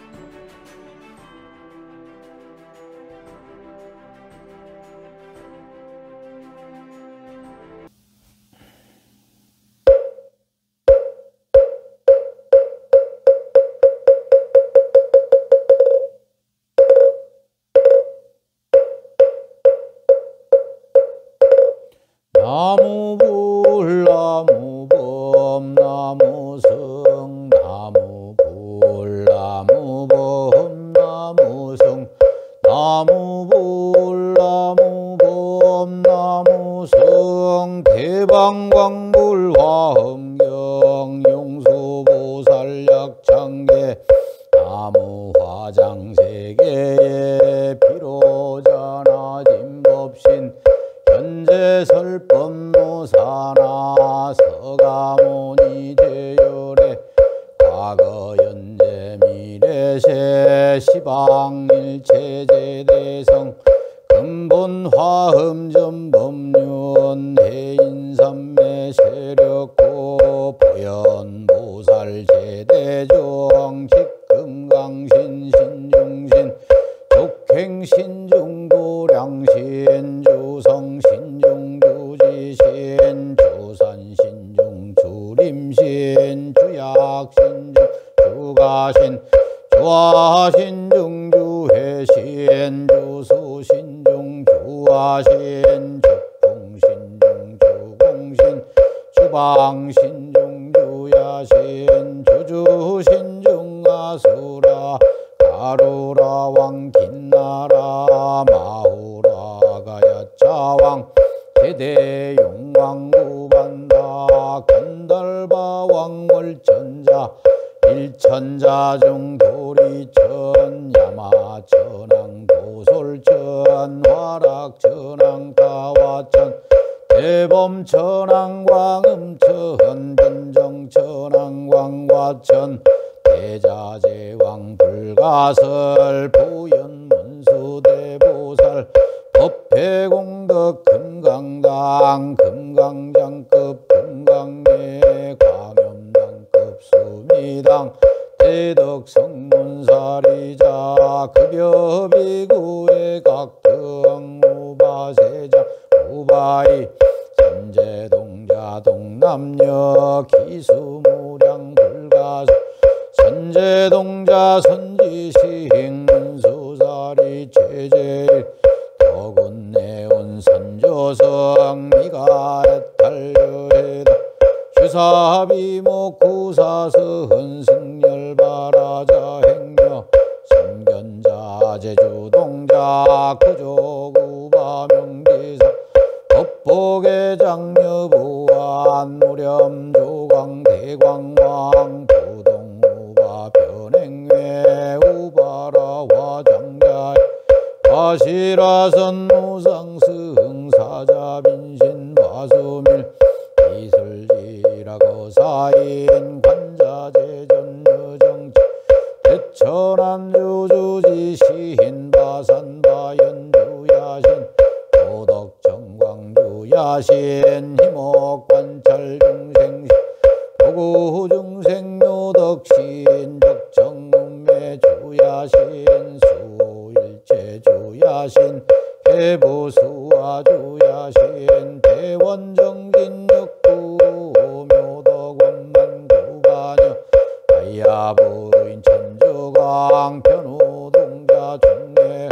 나무불 나무범 나무성 나무불 나무범 나무성 나무불 나무범 나무성 대방광불 화엄경 용수보살약창계 나무화장세계에 비로자나짐법신 현재설법노사나 서가모니 제열에 과거 현재 미래세 시방일체제대성 근본화음전법륜 해인삼매 세력고 보현보살제대종 직금강신 신중신 족행신중도량신 주성신중주지신 주산신중주림신 주약신중 주가신 주화신중주회신 주수신중 주화신 죽공신중 주공신 주방신중 주야신 주주신중 아수라 가루라 왕긴나라 마후라 가야차왕 제대용왕 구반다 건달바왕 월천자 일천자 중 도리천 야마천왕 도솔천 화락천왕 가와천 대범천왕 광음천 변정천왕 광화천 대자제왕 불가설 보현문수대보살 법회공덕 금강당 금강장급 금강례 광염당급 수미당 대덕성문사리자 급여비구의 각등 우바세자 우바이 선제동자 동남녀 기수무량 불가설 선제동자 선지시행 문수사리 제제일 덕운내온 선조성 미가탈려해다 주사비목 구사서헌 승열바라자 행여 선견자 제주동자 구조구바명기사 법복의 장여보안 무렴조광 대광왕 부동우바 변행회 우바라 화장자 화시라선 무상승 사자빈신 바수밀 이슬지라 거사인 관자재전 여정치 대천안 주주지시인 바산바연주야신 도덕정광주야신 희목관찰중생신 도구중생묘덕신 적정음매주야신 수일체주야신 해보수화주야신 대원정진역구 묘덕원만구가녀 아야부인 천주광 변호동자 중례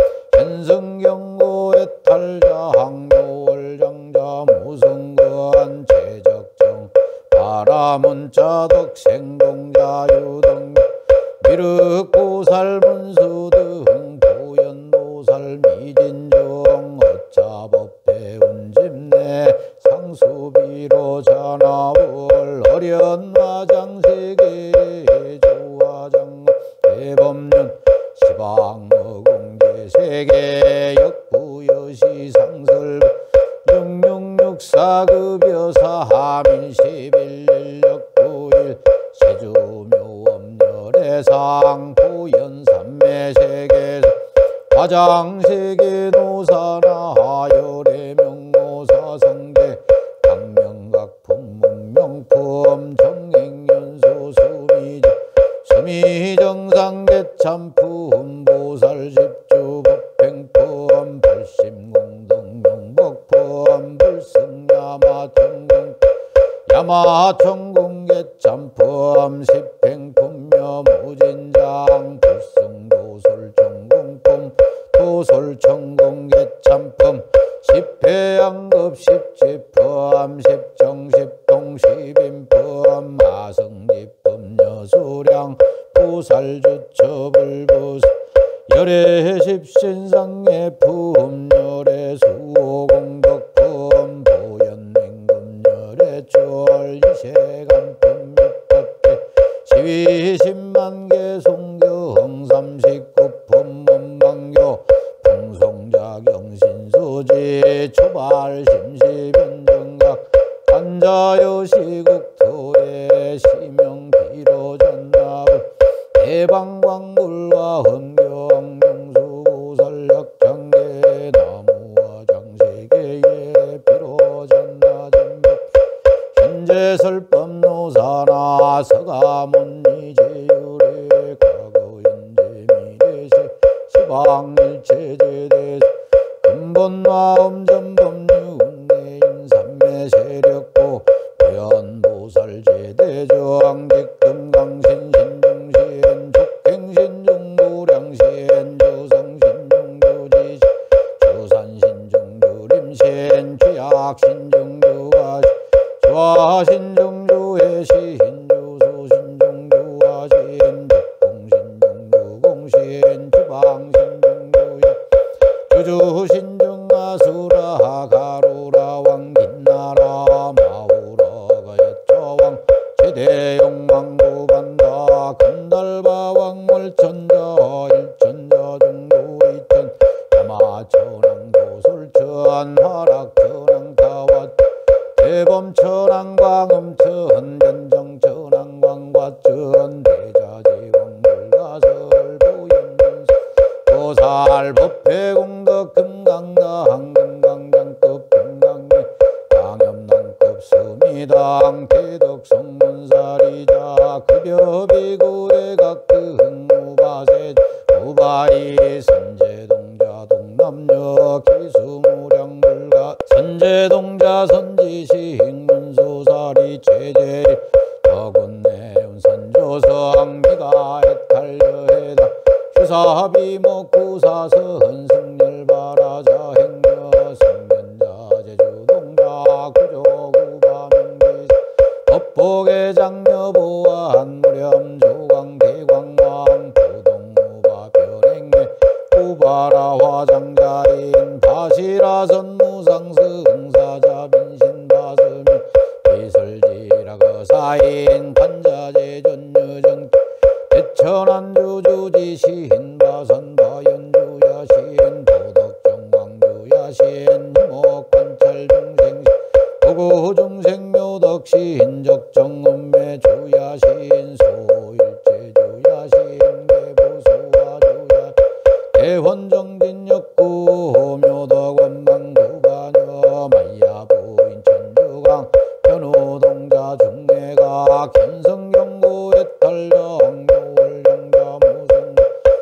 현승경고의 탈자 항묘월장자 무승건 제적정 바라문자덕 생동자 유동 미륵보살 문수등 보현보살 미진정 어차법대 운집내 상수비로 자나월 허련화장세계 조화장 대법륜 시방어공제세계 역부여시 상설 육육육사급여사 하민시빌일역구일 세주묘엄열애상 보현삼매세계에서 화장세계 노사나 하열의 명모사성대 강명각 품문명품 정행연수 수미자 수미정상계참품 보살십주법행품 발심공덕명복품 불승야마천공 야마천공계참품 십행품며 무진장 불승도솔천공품 도솔천공계참품 십회양급 십지품 십정십동 십인품 마성지품 여수량 보살주처불보살 열애십신상예품 열애수호공덕품 보현맹금 열애추월 이세간품 육법대 시위십만개 송경 삼십구품 원망교 풍성자경신소지 초발심시변정각 간자여시국토의 시명비로전나불 대방광불과 헌경용수보살역장계 나무와 장세계의 비로전나전법 현재설법노사나 서가문이제율의 과거현재미래시 시방일체제대 근본화 음전법륜내인 삼매세력고 무연보살제대저항직금강신 신중시엔 족행신중무량시엔 조성신중조지시 조산신중조림시엔 취약신중조화시 조화신중조해시인 조소신중조화시엔 족공신중조공시엔 주방신중조야 주주신중아수라 가로라 왕긴나라 마우라가 여차왕 제대용왕고반다 금달바왕월천자 일천자 중도이천 야마천왕도솔천 화락천왕타와 대범천왕광음천 변정천왕광과천 대자제왕불가설보현문서 보살법회공덕 금강당 금강장급 금강리 강염당급 수미당 대덕성문사리자 급여비구대각 근무바세 우바이 선제동자 동남여 기수무량불가 선제동자 선지시행문소사리 제제 더군내운 선조성 미가해탈여해다 휴사비목구사선 승열바라자 행여 성견자 제주동자 구조구바명기사 법복의 장려보안 무렴 조광대광왕 부동무바 변행매 우바라 화장자인 바시라선 무상승사자 빈신바스미 비설지라 거사인 판자제전여정 대천안주주지신 바선바연주야신 도덕정광주야신 희목관찰중생 도구중생묘덕신 적정음매주야신 소일체주야신 개보수화주야 대원정진역구 묘덕원망구바녀 마야부인 천주강 현우동자 중내가 견성경구에 탈령 묘월령자무성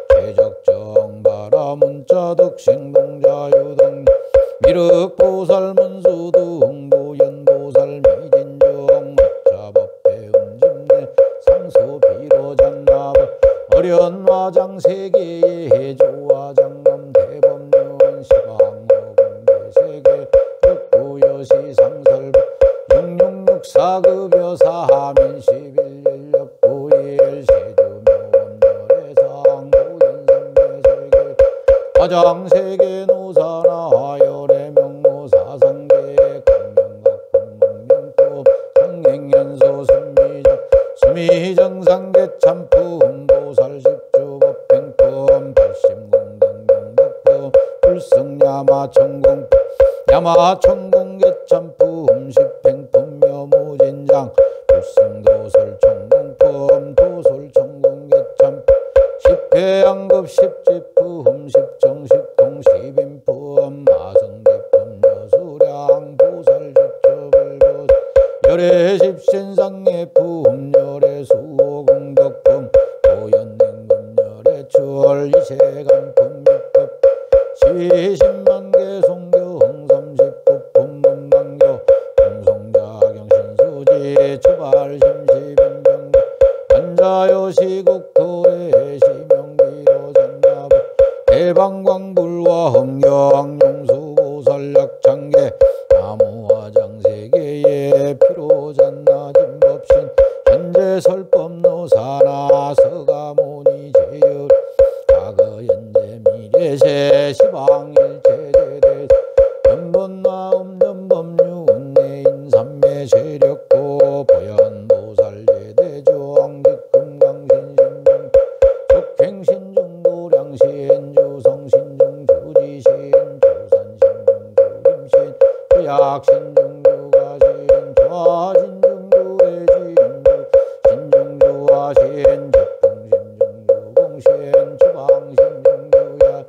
최적정바라문자덕생동자유동 미륵보살문수등 보현보살미진정 목자법배음짐내 상수비로잔나법 어련화장세계의 조화장엄 대법륜 시방어공대세계 흑구여시상설법 6664급여사하민 11연력구일 세주묘원열애상 보현상대세계 화장세계 노사나 열애명모사상계 강명각분문명법 성행연소 수미정상계참품 보살십주법행품 발심공덕명복품 불승야마천공품 야마천공계참품 십행품며 무진장 불승도솔천공품 도솔천공계참품 십회양급 십지품 십정십동 십인품 마성지품 여수량 보살주처불보살 열애십신상예품 열애수호공덕품 대출 이세간품 입법 시십만개 송교 흥삼십구품 문방교 공성자경신수지 초발심시변정 한자요시국토의 시명비로 전나부 대방광불과 흥경용수보살약창계 나무화장세계의 피로잔나진법신 현재 설법노사나 서가모니 제열 과거 현재 미래세 시방일체제대 연본나음 연법유운내인 삼매 세력고 보현보살예대주왕직금강신신중 적행신중도량신 주성신중 주지신 주산신중 주림신 주약신중 주가신 좌신중 주해신중 신중주하신 적등신중 주공신 주방신중 주야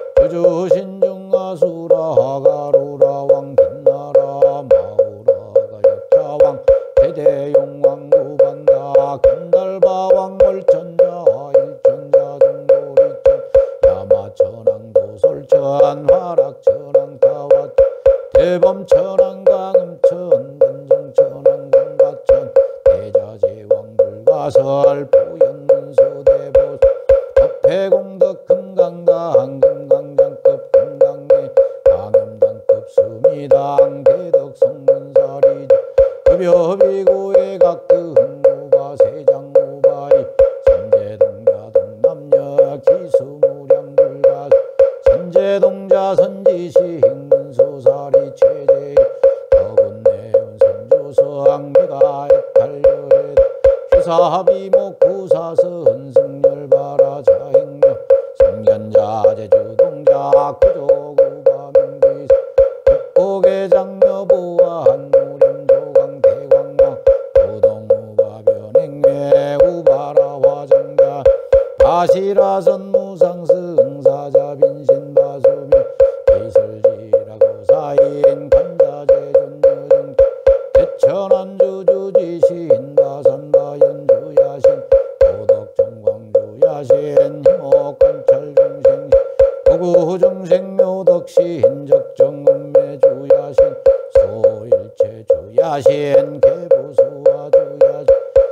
주주신중 아수라가루라 왕빛나라 마우라가 역자왕 대대용왕 구반다 근달바왕 월천자 일천자 중도리천 야마천왕 도솔천 화락천왕 타와천 대범천왕 강음천 근정천왕 강가천 대자제왕 불가설 보현문수대보 법회공덕 금강당 금강장급 금강내 강염당급 수미당 대덕성문사리 급여비구의 각등무바 세장무바이 선제동자 동남녀 기수무량불가 선제동자 선지시행문수사리 최재 더군내운 선조서항 미가액탈려에 휴사비목 구사선 승열바라 자행녀 성견자 제주동자 구조구바명귀 국복의 장녀부와 한무렴조강 대광왕 도동우바 변행매 우바라 화정자 바시라선 무상승사자 빈신바수미 비설지라고사인 간자제존여정 대천안주주지신 바산바연주야신 도덕정광주야신 힘옥관찰중생 도구중생묘덕신 적정음매주야신 소일체주야신 개부수화주야신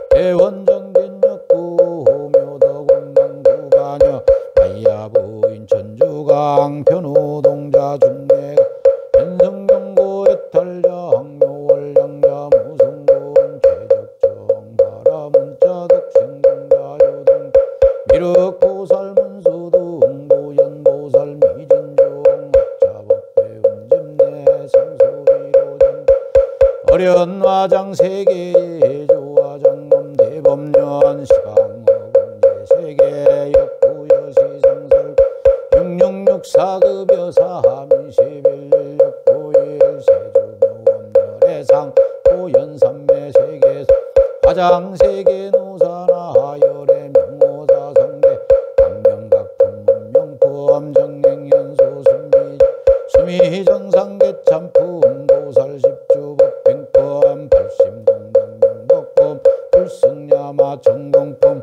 대원정진역구 묘덕원강구가녀 마이야부인 천주강 변우동자 중내가 현성경고 애탈장 묘월량자 무승군 최적정 바라문자덕 생동자요등 미륵보살문수등 보현보살 미진종 학자법대운집내 성수비로전 어련화장 세계의 조화장검 대법년 시방어공제세계 역부여시상설 666사급여 사함이시빌역부일 세주묘원열애상 보현삼매 세계 화장세계 노사나 열애 명호사 성대 강명각품 문명품 정행연소 수미정상계참품 보살십주법 뱅품 발심동당명덕품 불승야마 전공품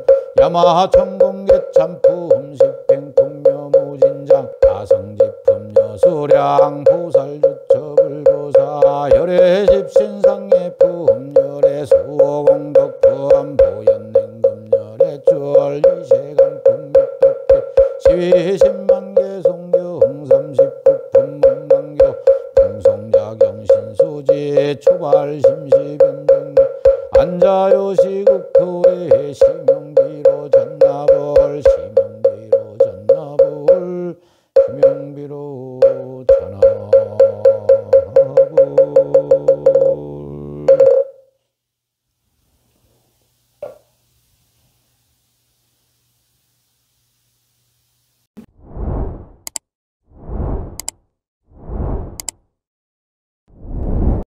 야마천공계참품 식뱅품 묘무진장 가성지품 여수량 보살주처불보사 열애십신상예품 열애수공덕품 보현냉금 열애출 이세간품 밑덕대 시위십만개 송교 흥삼십구품 문방교 공성자경신수지 초발심시변정 안자요시국토의 시명비로 전나벌 시명